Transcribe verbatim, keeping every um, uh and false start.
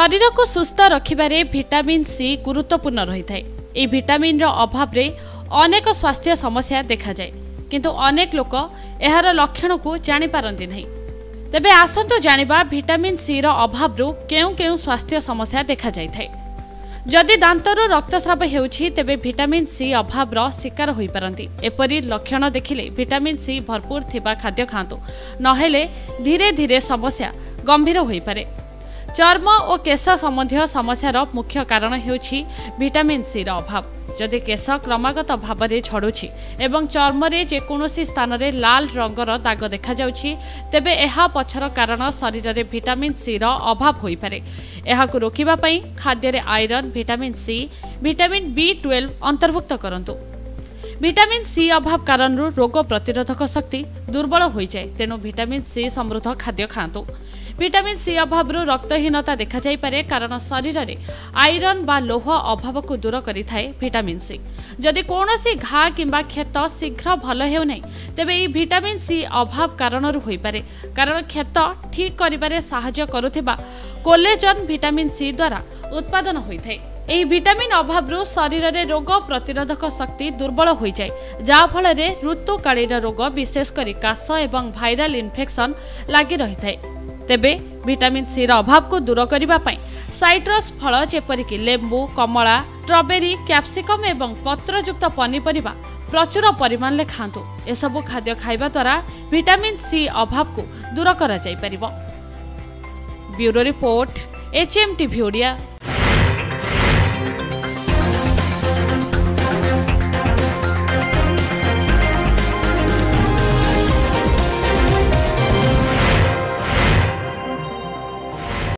शरीर को सुस्थ रखिबारे vitamin C गुरुत्वपूर्ण रही है। यह विटामिन रो अभाव रे अनेक स्वास्थ्य समस्या देखा जाए, किंतु अनेक लोक यार लक्षण को जानि पारंती नहीं। तेबे आसंतु जानिबा विटामिन सी रो अभाव रो केउ केउ स्वास्थ्य समस्या देखा जाय थाए। जदि दांतरु रक्तस्राव हेउछि तेबे विटामिन सी अभाव रो शिकार होई पारंती। एपरि लक्षण देखिले विटामिन सी भरपूर थिबा खाद्य खांतु, नहेले धीरे धीरे समस्या गंभीर होई पारे। चर्म और केश संबंधी समस्यार मुख्य कारण हेउछि विटामिन सी रो अभाव। जदि केश क्रमागत भाव में झड़ुछि एवं चर्म रे जेकोसी स्थान रे लाल रंगर दाग देखा जाउछि, तेबे एहा पछर कारण शरीर रे विटामिन सी रो अभाव होई पारे। एहाकु रोकिबा पई खाद्य रे iron, vitamin C, vitamin B twelve अंतर्भुक्त करंतु। विटामिन सी अभाव कारण रोग प्रतिरोधक शक्ति दुर्बल हो जाए, तेणु विटामिन सी समृद्ध खाद्य खातु। विटामिन सी अभाव रक्तहीनता देखा जाय पारे, कारण शरीर में आयरन बा लोह अभाव को दूर करि थाए विटामिन सी। जदि कौनसी घा किंबा क्षत शीघ्र भल हेउ नै, तेबे ई विटामिन सी अभाव कारण होई पारे, कारण क्षत ठीक करिबारे सहायता करुथिबा कोलेजन विटामिन सी द्वारा उत्पादन होई थाए। एही विटामिन अभाव शरीर में रोग प्रतिरोधक शक्ति दुर्बल हो जाए, जहा फल ऋतुकालीन रोग विशेषकर काश एवं भाइराल इन्फेक्शन लगी रही है। तेबे विटामिन सी अभाव को दूर करने साइट्रस फल जेपरिक लेंबू, कमला, स्ट्रॉबेरी, कैप्सिकम एवं पत्रयुक्त पनीपरिबा प्रचुर परिमाण में खातु। एसबु खाद्य खाइबा द्वारा विटामिन सी अभाव को दूर करा जाय परिबो। Bureau report, H M TV Odia.